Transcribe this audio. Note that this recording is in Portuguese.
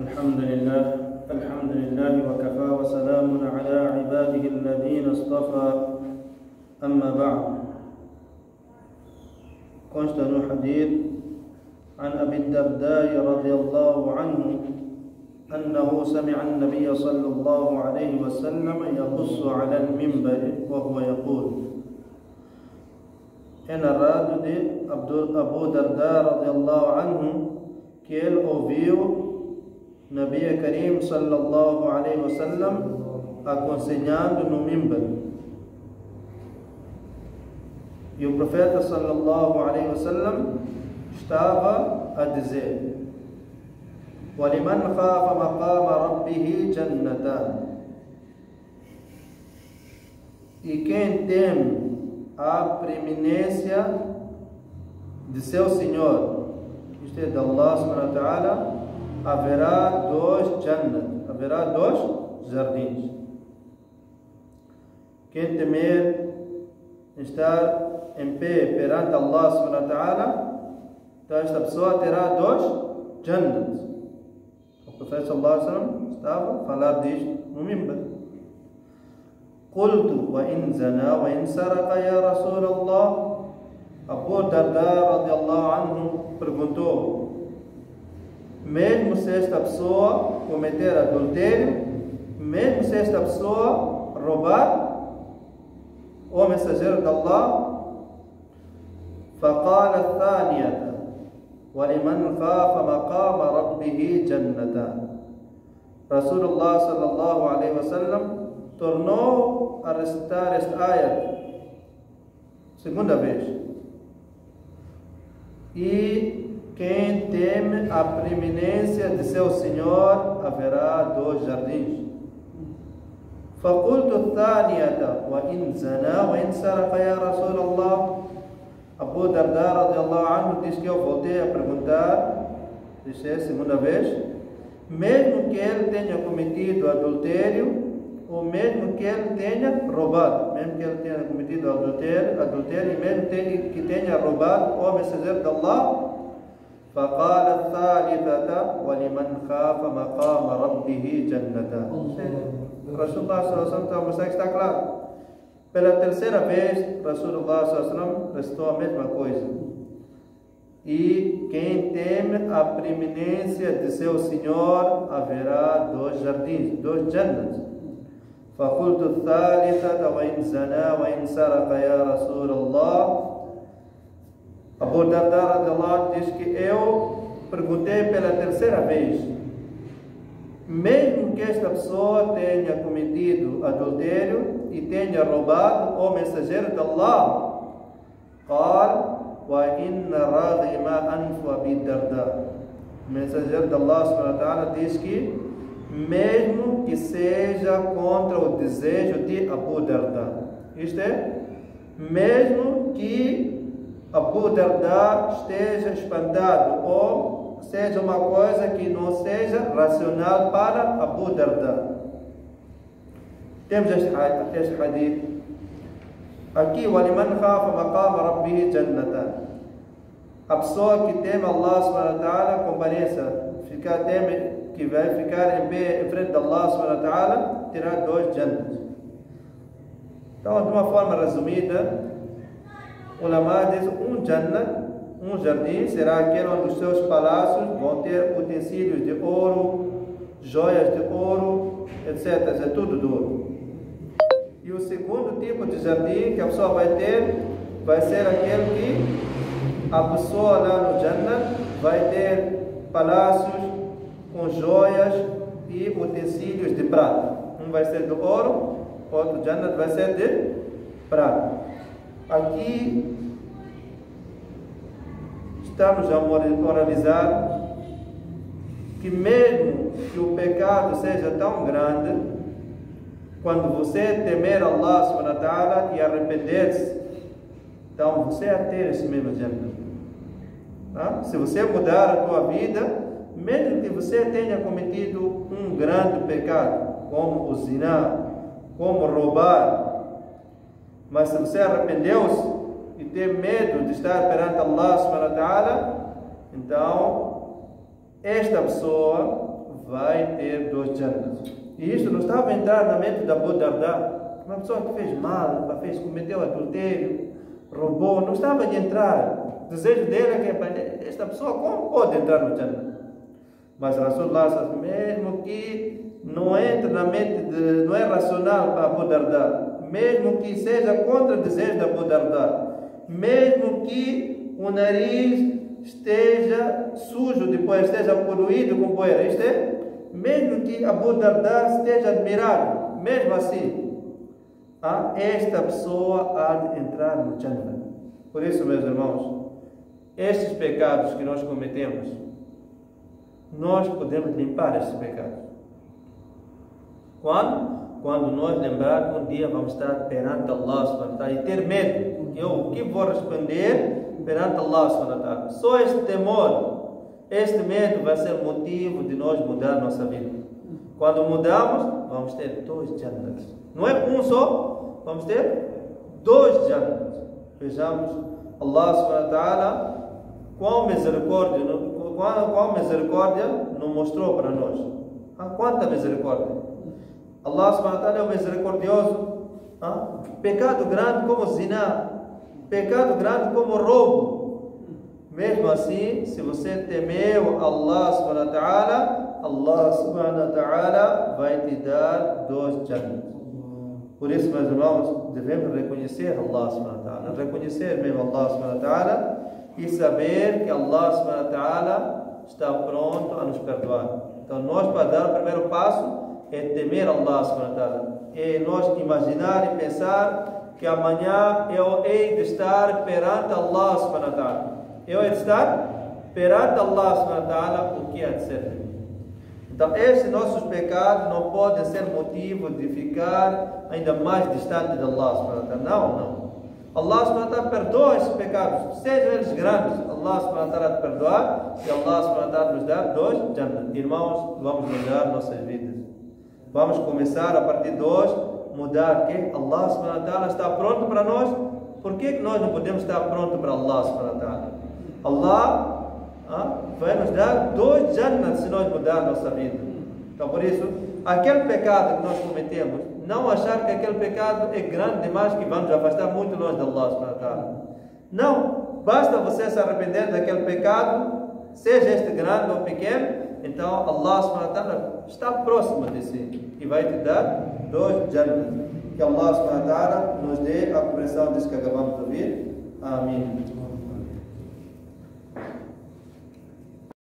الحمد لله وكفى وسلام على عباده الذين اصطفى أما بعد. consta no hadith عن أبي الدرداء رضي الله عنه أنه سمع النبي صلى الله عليه وسلم يقص على المنبر وهو يقول. É narrado de Abu Darda radiyallahu anhu que ele ouviu Nabi Karim sallallahu alaihi wasallam aconselhando no mimbar. E o profeta sallallahu alaihi wasallam estava a dizer: وَلِمَنْ خَافَ مَقَامَ رَبِّهِ جَنَّتَانِ. E quem teme a preeminência de seu Senhor, isto é de Allah subhanahu wa ta'ala, haverá dois jannat, haverá dois jardins. Quem temer estar em pé perante Allah subhanahu wa ta'ala, então esta pessoa terá dois jannat. O profeta sallallahu alaihi wasallam estava a falar disto no mimbar. قلت وإن زنى وإن سرق يا رسول الله. Abu Darda radiyallahu anhu perguntou: mesmo se esta pessoa cometer adultério, mesmo se esta pessoa roubar, o mensageiro de Allah, فقال الثانية ولمن خاف مقام ربه جنتان. Rasulullah sallallahu alaihi wasallam tornou a recitar esta ayat segunda vez. E quem teme a preeminência de seu Senhor, haverá dois jardins. فقلت الثانية وإن زنى وإن سرق يا رسول الله. Abu Darda radiyallahu anhu diz que eu voltei a perguntar, disse a segunda vez, mesmo que ele tenha cometido adultério, ou mesmo que ele tenha roubado, mesmo que ele tenha cometido adultério e mesmo que tenha roubado o mensageiro de Allah, فقال الثالثة ولمن خاف مقام ربه جنتان. Rasulullah sallallahu alaihi wasallam está a mostrar que está claro. Pela terceira vez, Rasulullah sallallahu alaihi wasallam recitou a mesma coisa. E quem teme a preeminência de seu Senhor, haverá dois jardins, dois jannats. فقلت الثالثة وإن زنى وإن سرق يا رسول الله. Abu Darda radiyallahu anhu diz que eu perguntei pela terceira vez, mesmo que esta pessoa tenha cometido adultério e tenha roubado o mensageiro de Allah, قال وإن رغم أنف أبي الدرداء. O mensageiro de Allah subhanahu wa ta'ala diz que mesmo que seja contra o desejo de Abu Darda, isto é, mesmo que Abu Darda esteja espantado ou seja uma coisa que não seja racional para Abu Darda. Temos este hadith aqui: وَلِمَنْ خَافَ مَقَامَ رَبِّهِ جَنَّتَانِ. A pessoa que teme Allah subhanahu wa ta'ala, compareça, que vai ficar em pé em frente de Allah subhanahu wa ta'ala, terá dois jannats. Então, de uma forma resumida, o ulama diz: um jannat, um jardim, será aquele onde os seus palácios vão ter utensílios de ouro, joias de ouro, etc. É tudo de ouro. E o segundo tipo de jardim que a pessoa vai ter, vai ser aquele que a pessoa lá no jannat vai ter palácios com joias e utensílios de prata. Um vai ser de ouro, outro jannat vai ser de prata. Aqui estamos a moralizar que mesmo que o pecado seja tão grande, quando você temer Allah subhanahu wa ta'ala e arrepender-se, então você a ter esse mesmo jannat. Se você mudar a tua vida, mesmo que você tenha cometido um grande pecado, como o ziná, como roubar, mas se você arrependeu-se e tem medo de estar perante Allah subhanahu wa ta'ala, então esta pessoa vai ter 2 Jannahs. E isso não estava a entrar na mente da Abu Darda. Uma pessoa que fez mal, cometeu adultério, roubou, não estava a entrar. O desejo dele é que esta pessoa como pode entrar no Jannah? Mas Rasulullah, mesmo que não entre na mente, não é racional para Abu Darda, mesmo que seja contra o desejo da Abu Darda, mesmo que o nariz esteja sujo, depois esteja poluído com poeira, mesmo que Abu Darda esteja admirado, mesmo assim, esta pessoa há de entrar no Jannah. Por isso, meus irmãos, estes pecados que nós cometemos, nós podemos limpar estes pecados. Quando nós lembrarmos, um dia vamos estar perante Allah subhanahu wa ta'ala e ter medo. O que vou responder perante Allah subhanahu wa ta'ala? Só este temor, este medo vai ser motivo de nós mudar nossa vida. Quando mudamos, vamos ter 2 Jannahs. Não é um só, vamos ter 2 Jannahs. Vejamos Allah subhanahu wa ta'ala, qual misericórdia nos mostrou para nós. Quanta misericórdia! Allah subhanahu wa ta'ala é o misericordioso. Pecado grande como zina, pecado grande como roubo. Mesmo assim, se você temeu Allah subhanahu wa ta'ala, Allah subhanahu wa ta'ala vai te dar 2 Jannahs. Por isso, meus irmãos, devemos reconhecer Allah subhanahu wa ta'ala, reconhecer mesmo Allah subhanahu wa ta'ala e saber que Allah subhanahu wa ta'ala está pronto a nos perdoar. Então, nós para dar o primeiro passo é temer Allah subhanahu wa ta'ala. É nós imaginar e pensar que amanhã eu hei de estar perante Allah subhanahu wa ta'ala. Eu hei de estar perante Allah subhanahu wa ta'ala, o que há de ser. Então, esses nossos pecados não podem ser motivo de ficar ainda mais distante de Allah subhanahu wa ta'ala. Não. Allah subhanahu wa ta'ala perdoa esses pecados, sejam eles grandes. Allah subhanahu wa ta'ala te perdoar e Allah subhanahu wa ta'ala nos dá 2 Jannahs. Irmãos, vamos mudar nossas vidas. Vamos começar a partir de hoje, mudar que Allah subhanahu wa ta'ala está pronto para nós. Por que nós não podemos estar prontos para Allah subhanahu wa ta'ala? Allah vai nos dar 2 Jannahs se nós mudar nossa vida. Então, por isso, aquele pecado que nós cometemos, não achar que aquele pecado é grande demais, que vamos afastar muito longe de Allah subhanahu wa ta'ala. Não, basta você se arrepender daquele pecado, seja este grande ou pequeno, então Allah subhanahu wa ta'ala está próximo de si e vai te dar 2 Jannahs. Que Allah subhanahu wa ta'ala nos dê a compreensão disso que acabamos de ouvir. Amém.